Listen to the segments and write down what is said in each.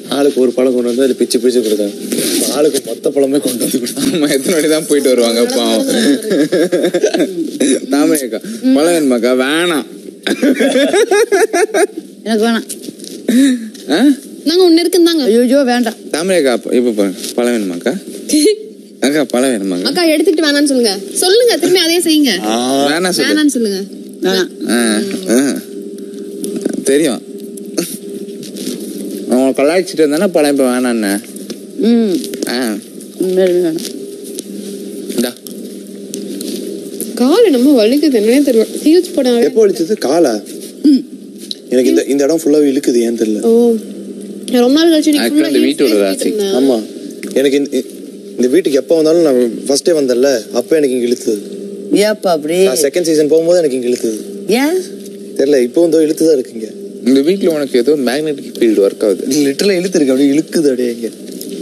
ஆளுக்கு ஒரு பழம் கொண்டு வந்து அது பிச்சு பிச்சு கொடுத்தாங்க. ஆளுக்கு மொத்த பழமே கொண்டு வந்து கொடுத்தாங்க. எத்தனை வாட்டி தான் போயிட்டு வருவாங்க பாவம். தாமரைக்கா பழம் வேணுமாக்கா? வேணாம் எனக்கு வேணாம். நாங்க ஒண்ணு இருக்குந்தாங்க. ஐயோ வேண்டாம். தாமரைக்கா இப்ப பழம் வேணுமாக்கா? அக்கா பழம் வேணுமாக்கா? அக்கா எடுத்துக்கிட்டு வேணான்னு சொல்லுங்க. சொல்லுங்க திரும்பி அதே செய்யுங்க. வேணான்னு சொல்லுங்க. தெரியும் அவங்க கலாய்ச்சிட்டு இருந்தானே பழம் இப்ப வேணான்னு. கால் என்னமோ வலிக்குது என்னன்னே தெரியல. ஹீல்ஸ் போட எப்போ வலிச்சது காலா? எனக்கு இந்த இடம் ஃபுல்லா இழுக்குது ஏன் தெரியல. ஓ ரொம்ப நாள் கழிச்சு இந்த வீட்டோட ராசி. ஆமா எனக்கு இந்த வீட்டுக்கு எப்போ வந்தாலும் நான் ஃபர்ஸ்ட் டே வந்தேன்ல அப்போ எனக்கு இங்க இழுத்துது. ஏப்பா அப்படி? நான் செகண்ட் சீசன் போகும்போது எனக்கு இங்க இழுத்துது. ஏன் தெரியல, இப்போ வந்து இழுத்துதான் இருக்குங்க. இந்த வீட்டுல உனக்கு ஏதோ மேக்னெட்டிக் ஃபீல்ட் ஒர்க் ஆகுது. லிட்டரலா இழுத்துருக்கு, அப்படியே இழுக்குது அப்படியே இங்க.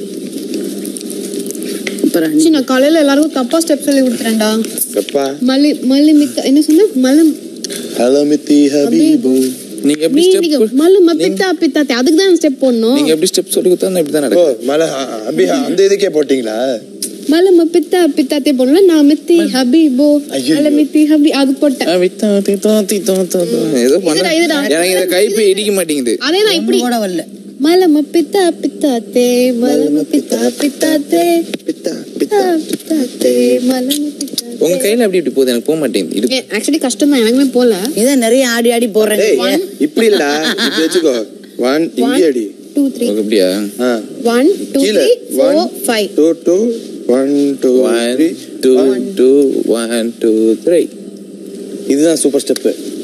நான் காலையில எல்லாருக்கும் தப்பா ஸ்டெப் சொல்லி கொடுத்துறேன்டா. தப்பா? மல்லி மித்த என்ன சொன்ன? ஹலமித்தி ஹபீபு. நீங்க எப்படி ஸ்டெப் பித்தா பித்தாத்தே அதுக்கு தான் ஸ்டெப் போடணும். நீங்க எப்படி ஸ்டெப் சொல்லி கொடுத்தா இப்படி தான் நடக்கும். அந்த இதுக்கே போட்டீங்களா? மலம பித்தா பித்தாத்தே போடல. நான் மித்தி ஹபீபோ அலமித்தி ஹபி அது போட்டேன். ஏதோ பண்ண எனக்கு இத கைப்பை இடிக்க மாட்டேங்குது. அதே நான் இப்படி போட வரல. மலம பித்தா பித்தாத்தே மலம பித்தா பித்தாத்தே பித்தா பித்தா பித்தாத்தே மலம பித்தா. உங்க கையில அப்படி இப்படி போகுது, எனக்கு போக மாட்டேங்குது. ஆக்சுவலி கஷ்டம் தான், எனக்குமே போல. இத நிறைய ஆடி ஆடி போறேன். இப்படி இல்ல, இப்படி வெச்சுக்கோ. 1 இங்க அடி 2 3. அப்படியே 1 2 3 4 5 2 2 1 2 1 2 2 1 2 3. இதுதான் சூப்பர் ஸ்டெப்.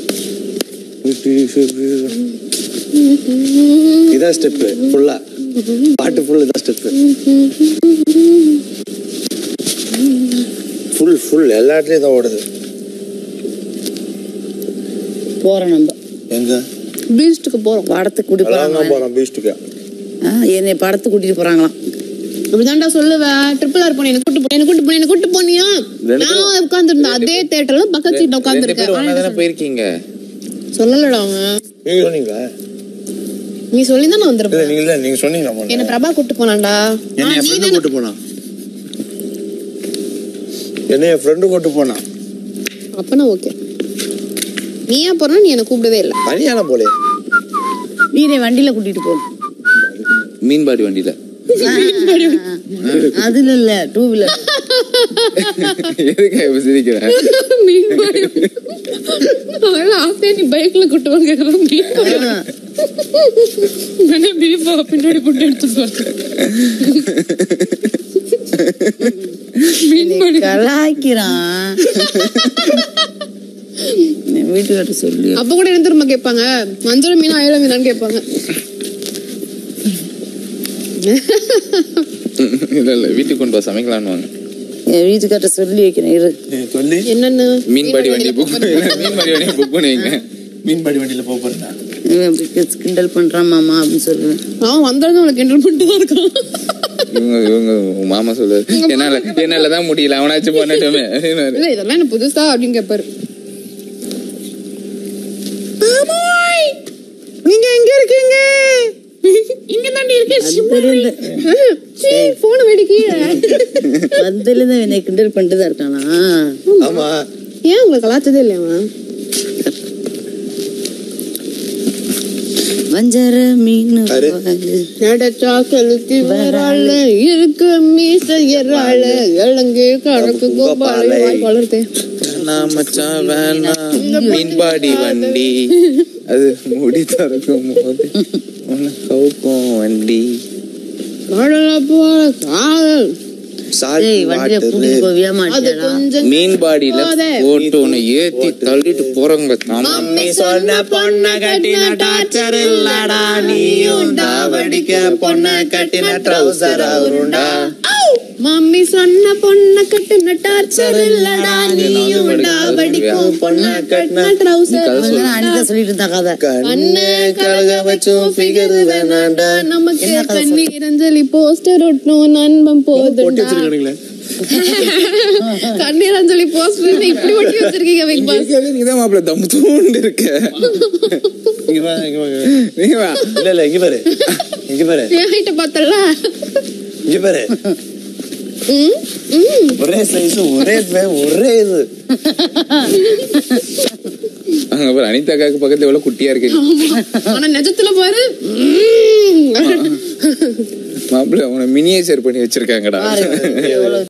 இதான் ஸ்டெப் ஃபுல்லா, பாட்டு ஃபுல் இதான் ஸ்டெப். ஃபுல் எல்லா இடத்துலயும் தான் ஓடுது. போறோம் நம்ம எங்க? பீச்சுக்கு போறோம். படத்துக்கு கூட்டி போறோம் பீச்சுக்கு. என்னை படத்துக்கு கூட்டிட்டு போறாங்களாம். அப்படிதான்டா சொல்லுவேன். ட்ரிபிள் ஆர் போனேன், எனக்கு கூட்டு போனியா? நான் உட்கார்ந்துருந்தேன் அதே தியேட்டர்ல பக்கத்து சீட்ல உட்கார்ந்துருக்கேன். போயிருக்கீங்க சொல்லலடா அவன். நீங்க சொன்னீங்களா? நீ சொல்லிதான் நான் வந்திருப்பேன். நீங்க சொன்னீங்க. என்ன பிரபா கூட்டு போனான்டா. என்ன ஃப்ரெண்ட் கூட்டு போனான். என்ன ஃப்ரெண்ட் கூட்டு போனான். அப்பனா ஓகே. நீ ஏன் போறனா? நீ என்ன கூப்பிடவே இல்ல. தனியால போலே. நீரே வண்டியில கூட்டிட்டு போ. மீன்பாடி வண்டியில. அதுல இல்ல, 2 வீலர். எதுக்கு சிரிக்கிற? மீன்பாடி ஆசை. நீ பைக்ல கூட்டு வாங்க. பின்னாடி போட்டு எடுத்து மீன்பாடி கலாய்க்கிறான். வீட்டுக்கிட்ட சொல்லி அப்ப கூட என்ன திரும்ப கேட்பாங்க, மஞ்சள் மீனா அயல மீனான்னு கேட்பாங்க. இல்ல வீட்டுக்கு கொண்டு வா சமைக்கலான்னு வாங்க. என் வீட்டுக்கிட்ட சொல்லி வைக்கிறேன். இரு சொல்லி என்னன்னு மீன்பாடி வண்டி புக் பண்ணுவீங்க. மீன்பாடி வண்டியில போக போறேன். கிண்டல் பண்றான் மாமா அப்படின்னு சொல்லுவேன். அவன் வந்தாலும் அவளை கிண்டல் பண்ணிட்டு தான் இருக்கான். இவங்க மாமா சொல்லுவாரு, என்னாலதான் முடியல, அவனாச்சும் பண்ணட்டுமே. இல்ல இதெல்லாம் என்ன புதுசா அப்படின்னு கேட்பாரு. நீங்க எங்க இருக்கீங்க? இங்க தாண்டி இருக்கேன். போன வெடிக்கி வந்ததுல என்னை கிண்டல் பண்ணிட்டு தான் இருக்கானா? ஆமா. ஏன் உங்களுக்கு கலாச்சதே இல்லையா? வஞ்சர மீன் நடச்சா கழுத்தி வராள இருக்கு மீச எறாள இளங்கு கணக்கு கோபால வளர்த்தே. மச்சான் வேணா மீன்பாடி வண்டி அது முடி திறக்கும் போது கவுக்கும் வண்டி. மீன்பாடியில போட்டு உன்னை ஏத்தி தள்ளிட்டு போறவங்க. மம்மி சொன்ன பொண்ண கட்டின டார்ச்சர் இல்லடா, நீயும் தாவடிக்க பொண்ண கட்டின ட்ரவுசர் அவருண்டா. மம்மி சொன்ன பொண்ண கட்டின டார்ச்சர் இல்லடா, நீயும் தாவடிக்க பொண்ண கட்டின ட்ரவுசர். சொல்லிட்டு இருந்தா கதை. கண்ணு கலக வச்சும் ஃபிகர் வேணாண்டா, நமக்கு கண்ணீர் அஞ்சலி போஸ்டர் ஒட்டணும் நண்பன் போதுண்டா. கண்ணீரான்னு சொல்லி போஸ்ட் பண்ணி இப்படி ஒட்டி வச்சிருக்கீங்க பிக் பாஸ். நீதான் மாப்பிள்ள தம் தூண்டு இருக்க. இங்க வா இல்ல இங்க பாரு என் ஹைட்ட பார்த்தல இங்க பாரு. ஒரே சைஸ் ஒரே இது. அங்க பாரு அனிதாக்காக்கு பக்கத்துல எவ்வளவு குட்டியா இருக்கு. ஆனா நிஜத்துல பாரு மாப்பிள்ள உன மினியேச்சர் பண்ணி வச்சிருக்காங்கடா.